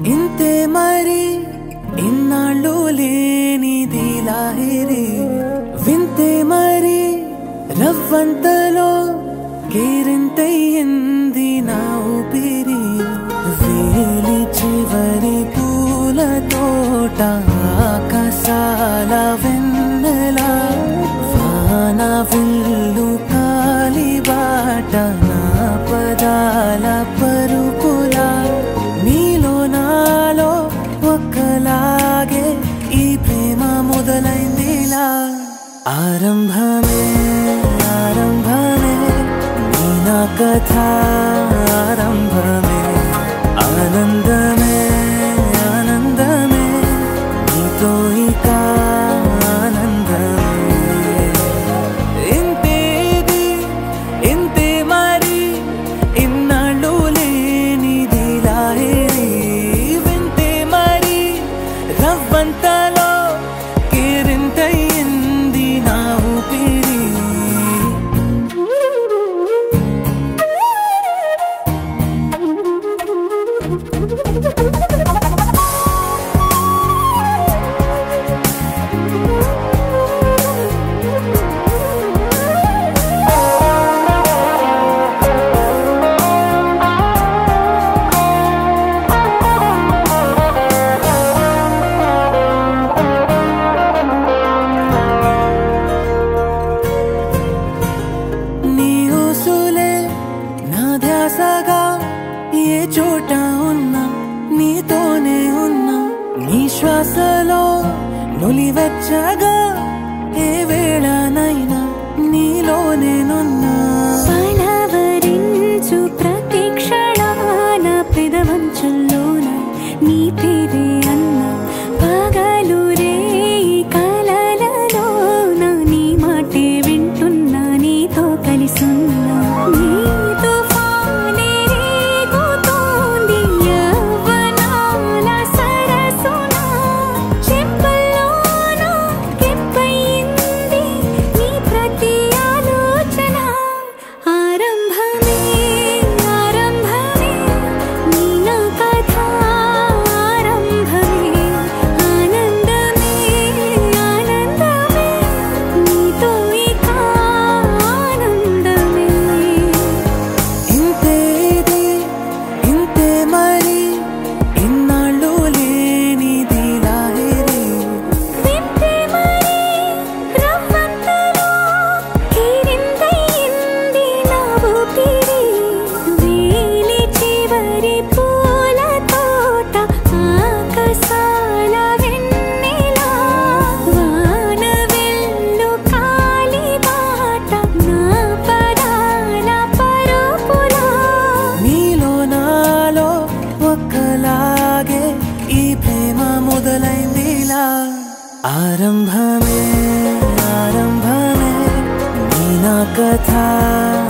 ఇంతే మరి ఇన్నాళ్ళు లేనిది లాహిరి వింతే మరి రవ్వంతలో కేరింతయ్యింది నా ఊపిరి వేలి చివరి పూల తోట ఆకాశాల వెన్నెల వాన విల్లు కాలిబాట నా పదాల పరుపుల నీలో నాలో ఒక్కలాగే ఈ ప్రేమ మొదలైందిలా ఆరంభమే ఆరంభమే నీ నా కథ ఆరంభమే ఆనందమే ఆనందమే నీతో ఇక ఆనందమే ఇంతేది ఇంతే మరి ఇన్నాళ్ళు లేనిది లాహిరి వింతే మరి రవ్వంతలో కేరింతయ్యింది నా ఊపిరి ఏ చోట ఉన్నా నీతోనే ఉన్నా నీ శ్వాసలో నులివెచ్చగా ఏ వేళనైనా నీలోనేనున్నా పలవరించు ప్రతి క్షణాన పెదవంచుల్లోన నీ పేరే అన్నా పగలు రే కలలలోన నీ మాటే వింటున్నా నీతో కలిసున్నా ఆరంభమే ఆరంభమే నీ నా కథ